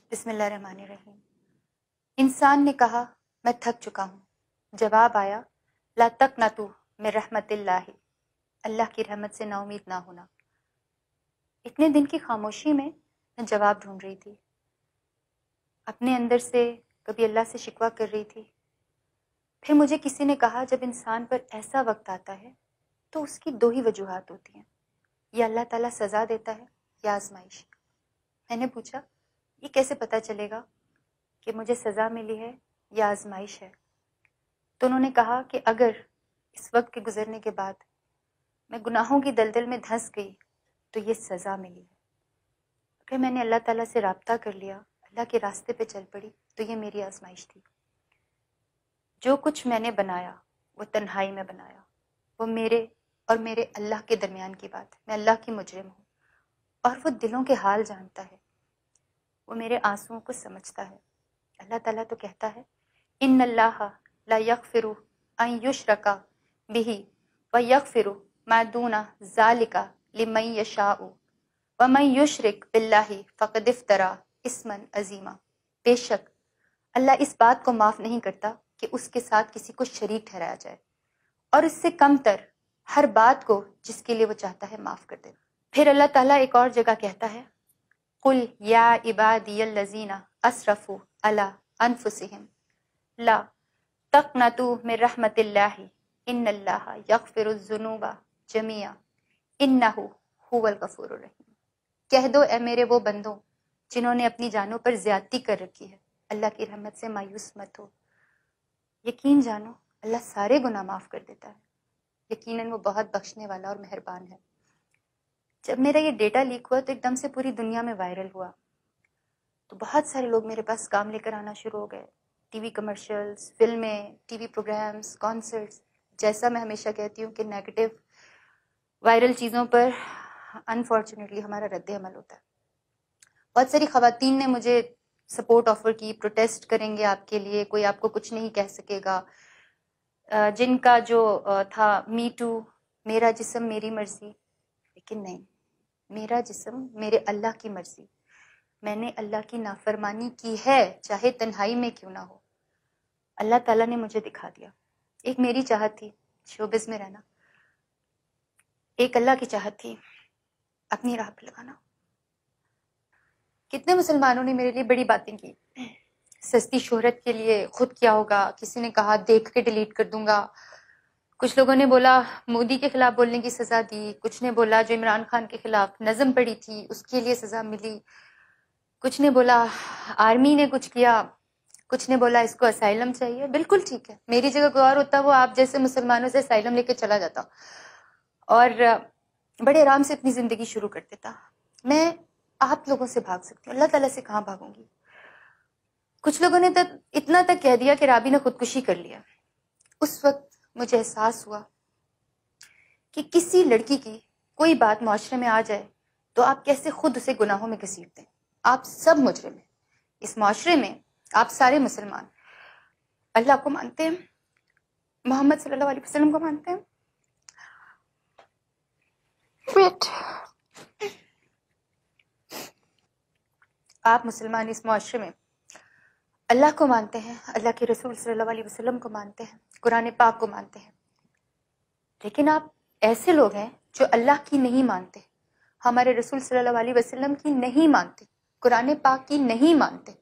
بسم اللہ الرحمن الرحیم۔ انسان نے کہا میں تھک چکا ہوں۔ جواب آیا لا تقنطوا من رحمت اللہ، اللہ کی رحمت سے نا امید نہ ہونا۔ اتنے دن کی خاموشی میں جواب ڈھونڈ رہی تھی، اپنے اندر سے کبھی اللہ سے شکوہ کر رہی تھی۔ پھر مجھے کسی نے کہا جب انسان پر ایسا وقت آتا ہے تو اس کی دو ہی وجوہات ہوتی ہیں، یا اللہ تعالیٰ سزا دیتا ہے یا آزمائش۔ میں نے پوچھا یہ کیسے پتہ چلے گا کہ مجھے سزا ملی ہے یا آزمائش ہے؟ تو انہوں نے کہا کہ اگر اس وقت کے گزرنے کے بعد میں گناہوں کی دلدل میں دھنس گئی تو یہ سزا ملی ہے، اگر میں نے اللہ تعالیٰ سے رابطہ کر لیا، اللہ کے راستے پہ چل پڑی، تو یہ میری آزمائش تھی۔ جو کچھ میں نے بنایا وہ تنہائی میں بنایا، وہ میرے اور میرے اللہ کے درمیان کی بات ہے۔ میں اللہ کی مجرم ہوں اور وہ دلوں کے حال جانتا ہے، وہ میرے آنسوؤں کو سمجھتا ہے۔ اللہ تعالیٰ تو کہتا ہے ان اللہ لا یغفر ان یشرک بہ ویغفر ما دون ذلک لمن یشاء ومن یشرک باللہ فقد افتری اثما عظیما۔ بے شک اللہ اس بات کو معاف نہیں کرتا کہ اس کے ساتھ کسی کو شریک ٹھہرایا جائے، اور اس سے کم تر ہر بات کو جس کے لیے وہ چاہتا ہے معاف کر دے۔ پھر اللہ تعالیٰ ایک اور جگہ کہتا ہے قل یا عبادی الذین اسرفوا علی انفسہم لا تقنطوا من رحمت اللہ ان اللہ یغفر الذنوب جميعا انہ هو الغفور الرحیم۔ کہہ دو اے میرے وہ بندوں جنہوں نے اپنی جانوں پر زیادتی کر رکھی ہے، اللہ کی رحمت سے مایوس مت ہو، یقین جانو اللہ سارے گناہ معاف کر دیتا ہے، یقیناً وہ بہت بخشنے والا اور مہربان ہے۔ جب میرا یہ ڈیٹا لیک ہوا تو ایک دم سے پوری دنیا میں وائرل ہوا، تو بہت سارے لوگ میرے پاس کام لے کر آنا شروع ہو گئے، ٹی وی کمرشلز، فلمیں، ٹی وی پروگرامز، کانسرٹس۔ جیسا میں ہمیشہ کہتی ہوں کہ نیگیٹو وائرل چیزوں پر انفارچونیٹلی ہمارا رد عمل ہوتا ہے۔ بہت ساری خواتین نے مجھے سپورٹ آفر کی، پروٹیسٹ کریں گے آپ کے لیے، کوئی آپ کو کچھ نہیں کہہ سکے گا۔ جن کا جو تھا می ٹو، میرا جسم میری مرضی، لیکن نہیں، میرا جسم میرے اللہ کی مرضی۔ میں نے اللہ کی نافرمانی کی ہے، چاہے تنہائی میں کیوں نہ ہو۔ اللہ تعالیٰ نے مجھے دکھا دیا۔ ایک میری چاہت تھی شوبز میں رہنا، ایک اللہ کی چاہت تھی اپنی راہ پہ لگانا۔ کتنے مسلمانوں نے میرے لیے بڑی باتیں کی، سستی شہرت کے لیے خود کیا ہوگا، کسی نے کہا دیکھ کے ڈیلیٹ کر دوں گا، کچھ لوگوں نے بولا مودی کے خلاف بولنے کی سزا دی، کچھ نے بولا جو عمران خان کے خلاف نظم پڑھی تھی اس کے لیے سزا ملی، کچھ نے بولا آرمی نے کچھ کیا، کچھ نے بولا اس کو اسائلم چاہیے۔ بالکل ٹھیک ہے، میری جگہ کوئی اور ہوتا وہ آپ جیسے مسلمانوں سے اسائلم لے کے چلا جاتا اور بڑے آرام سے اپنی زندگی شروع کر دیتا۔ میں آپ لوگوں سے بھاگ سکتی ہوں، اللہ تعالیٰ سے کہاں بھاگوں گی؟ کچھ لوگوں نے اتنا تک کہہ دیا کہ رابی نے خودکشی کر لیا۔ اس وقت مجھے احساس ہوا کہ کسی لڑکی کی کوئی بات معاشرے میں آ جائے تو آپ کیسے خود اسے گناہوں میں گھسیٹتے ہیں۔ آپ سب مجرم ہیں اس معاشرے میں، آپ سارے مسلمان اللہ کو مانتے ہیں، محمد صلی اللہ علیہ وسلم کو مانتے ہیں، آپ مسلمان اس معاشرے میں اللہ کو مانتے ہیں، اللہ کے رسول صلی اللہ علیہ وسلم کو مانتے ہیں، قرآن پاک کو مانتے ہیں، لیکن آپ ایسے لوگ ہیں جو اللہ کی نہیں مانتے، ہمارے رسول صلی اللہ علیہ وسلم کی نہیں مانتے، قرآن پاک کی نہیں مانتے۔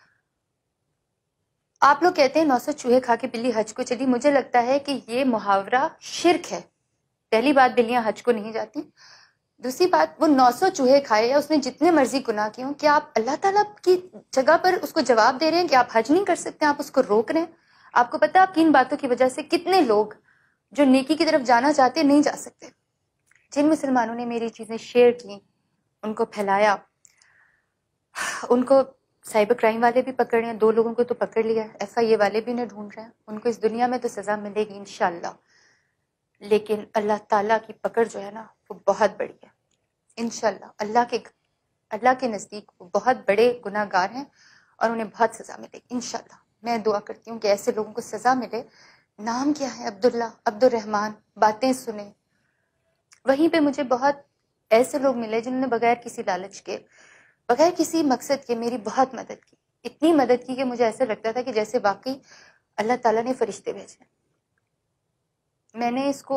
آپ لوگ کہتے ہیں 900 چوہے کھا کے بلی حج کو چلی، مجھے لگتا ہے کہ یہ محاورہ شرک ہے۔ پہلی بات بلیاں حج کو نہیں جاتی، دوسری بات وہ 900 چوہے کھائے یا اس نے جتنے مرضی گناہ کیے ہوں، کیا آپ اللہ تعالیٰ کی جگہ پر اس کو جواب دے رہے ہیں کہ آپ حج نہیں کر سکتے، آپ اس کو روک رہے ہیں؟ آپ کو پتہ ہے آپ کی ان باتوں کی وجہ سے کتنے لوگ جو نیکی کی طرف جانا چاہتے نہیں جا سکتے۔ جن مسلمانوں نے میری چیزیں شیئر کی، ان کو پھیلایا، ان کو سائبر کرائم والے بھی پکڑ رہے ہیں، 2 لوگوں کو تو پکڑ لیا ہے، FIA والے بھی انہیں ڈھونڈ رہے ہیں، ان کو اس دنیا میں تو سزا ملے گی انشاءاللہ، لیکن اللہ تعالیٰ کی پکڑ جو ہے نا وہ بہت بڑی ہے انشاءاللہ۔ اللہ کے نزدیک وہ بہت بڑے گناہ گار ہیں اور انہیں بہت سزا ملے گی انشاءاللہ۔ میں دعا کرتی ہوں کہ ایسے لوگوں کو سزا ملے۔ نام کیا ہے؟ عبداللہ، عبد الرحمن، باتیں سنیں۔ وہیں پہ مجھے بہت ایسے لوگ ملے جنہوں نے بغیر کسی لالچ کے بغیر کسی مقصد کے میری بہت مدد کی، اتنی مدد کی کہ مجھے ایسا لگتا تھا کہ جیسے واقعی اللہ تعالیٰ نے فرشتے بھیجے۔ میں نے اس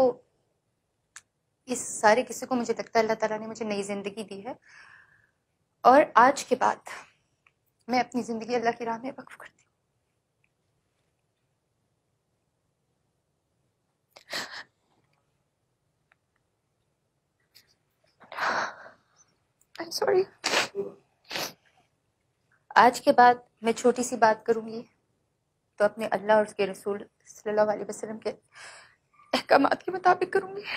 سارے قصے کو مجھے لگتا ہے اللہ تعالیٰ نے مجھے نئی زندگی دی ہے، اور آج کے بعد میں اپنی زندگی اللہ کی راہ میں وقف کرتی ہوں۔ I'm sorry۔ آج کے بعد میں چھوٹی سی بات کروں گی تو اپنے اللہ اور اس کے رسول صلی اللہ علیہ وسلم کے احکامات کے مطابق کروں گی۔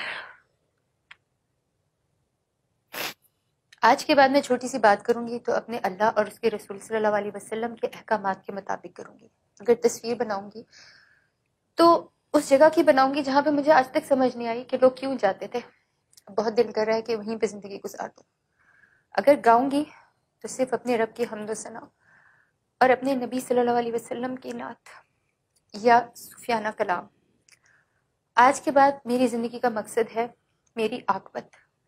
آج کے بعد میں چھوٹی سی بات کروں گی تو اپنے اللہ اور اس کے رسول صلی اللہ علیہ وسلم کے احکامات کے مطابق کروں گی۔ اگر تصویر بناؤں گی تو اس جگہ کی بناؤں گی جہاں پہ مجھے آج تک سمجھ نہیں آئی کہ لوگ کیوں جاتے تھے، بہت دل کر رہا ہے کہ وہیں پہ زندگی گزار دوں۔ اگر گاؤں گی تو صرف اپنے رب کی حمد و ثنا اور اپنے نبی صلی اللہ علیہ وسلم کی نعت یا صوفیانہ کلام۔ آج کے بعد میری زندگی کا مقصد ہے میری عاقبت۔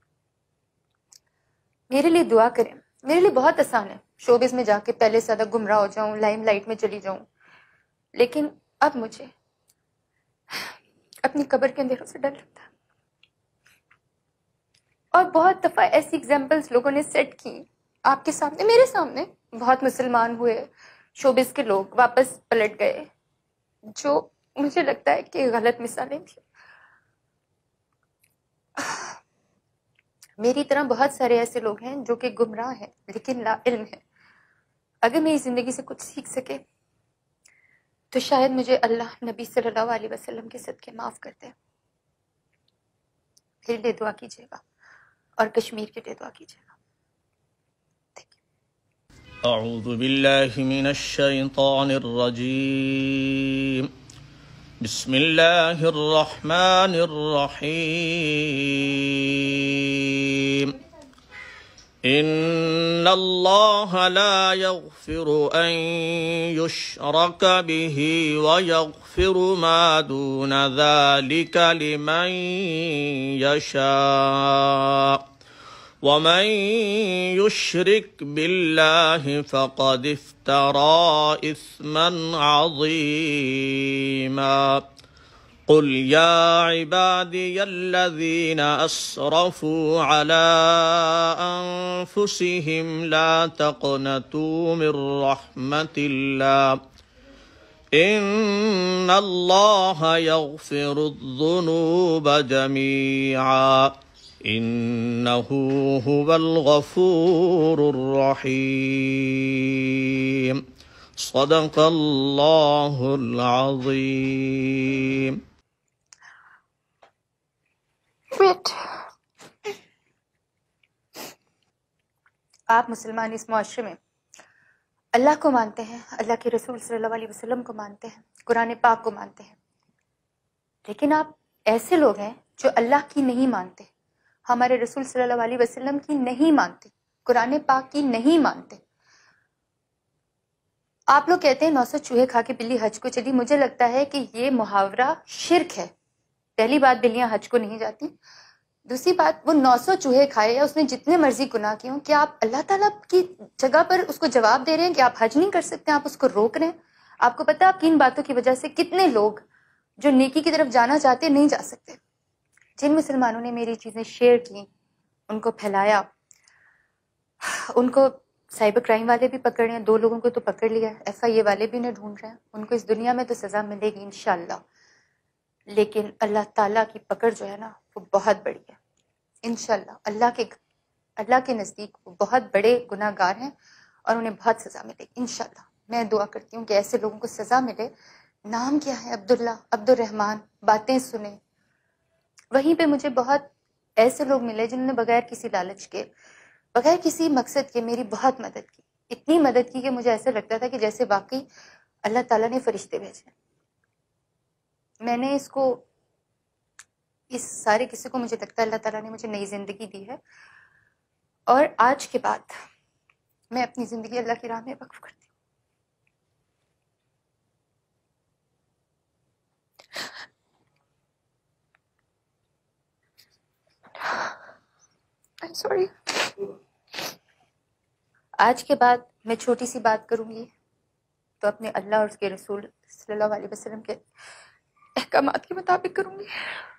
میرے لیے دعا کریں، میرے لیے بہت آسان ہے شوبز میں جا کے پہلے سے زیادہ گمراہ ہو جاؤں، لائم لائٹ میں چلی جاؤں، لیکن اب مجھے اپنی قبر کے اندھیروں سے ڈر لگتا ہے۔ اور بہت دفعہ ایسی ایگزامپلس لوگوں نے سیٹ کی آپ کے سامنے، میرے سامنے، بہت مسلمان ہوئے شوبز کے لوگ واپس پلٹ گئے، جو مجھے لگتا ہے کہ غلط مثالیں تھیں۔ میری طرح بہت سارے ایسے لوگ ہیں جو کہ گمراہ ہیں لیکن لا علم ہیں۔ اگر میری زندگی سے کچھ سیکھ سکے تو شاید مجھے اللہ نبی صلی اللہ علیہ وسلم کے صدقے معاف کر دے۔ میرے لیے دعا کیجیے گا اور کشمیر کے لیے دعا کیجیے گا۔ اعوذ باللہ من الشیطان الرجیم، بسم اللہ الرحمن الرحیم۔ ان اللہ لا یغفر ان یشرک به ویغفر ما دون ذلك لمن یشاء ومن يشرك بالله فقد افترى إثما عظيما۔ قل يا عبادي الذين أسرفوا على أنفسهم لا تقنطوا من رحمة الله إن الله يغفر الذنوب جميعا إنه هو الغفور الرحيم۔ صدق اللہ العظیم۔ آپ مسلمان اس معاشرے میں اللہ کو مانتے ہیں، اللہ کے رسول صلی اللہ علیہ وسلم کو مانتے ہیں، قرآن پاک کو مانتے ہیں، لیکن آپ ایسے لوگ ہیں جو اللہ کی نہیں مانتے، ہمارے رسول صلی اللہ علیہ وسلم کی نہیں مانتے، قرآن پاک کی نہیں مانتے۔ آپ لوگ کہتے ہیں 900 چوہے کھا کے بلی حج کو چلی۔ مجھے لگتا ہے کہ یہ محاورہ شرک ہے۔ پہلی بات، بلیاں حج کو نہیں جاتی۔ دوسری بات، وہ 900 چوہے کھائے یا اس نے جتنے مرضی گناہ کیے ہوں، کیا آپ اللہ تعالیٰ کی جگہ پر اس کو جواب دے رہے ہیں کہ آپ حج نہیں کر سکتے، آپ اس کو روک رہے ہیں؟ آپ کو پتا آپ کی ان باتوں کی وجہ سے کتنے لوگ جو نیکی کی طرف جانا چاہتے نہیں جا سکتے؟ جن مسلمانوں نے میری چیزیں شیئر کی، ان کو پھیلایا، ان کو سائبر کرائم والے بھی پکڑ رہے ہیں، 2 لوگوں کو تو پکڑ لیا، FIA والے بھی انہیں ڈھونڈ رہے ہیں، ان کو اس دنیا میں تو سزا ملے گی انشاءاللہ، لیکن اللہ تعالیٰ کی پکڑ جو ہے نا وہ بہت بڑی ہے انشاءاللہ۔ اللہ کے نزدیک وہ بہت بڑے گناہ گار ہیں اور انہیں بہت سزا ملے گی انشاءاللہ۔ میں دعا کرتی ہوں کہ ایسے لوگوں کو سزا ملے۔ نام کیا ہے؟ عبداللہ، عبد الرحمن۔ باتیں سنیں، وہیں پہ مجھے بہت ایسے لوگ ملے جنہوں نے بغیر کسی لالچ کے، بغیر کسی مقصد کے میری بہت مدد کی، اتنی مدد کی کہ مجھے ایسا لگتا تھا کہ جیسے واقعی اللہ تعالیٰ نے فرشتے بھیجے۔ میں نے اس سارے قصے کو مجھے لگتا ہے اللہ تعالیٰ نے مجھے نئی زندگی دی ہے، اور آج کے بعد میں اپنی زندگی اللہ کی راہ میں وقف کرتی ہوں۔ I'm sorry۔ آج کے بعد میں چھوٹی سی بات کروں گی تو اپنے اللہ اور اس کے رسول صلی اللہ علیہ وسلم کے احکامات کے مطابق کروں گی.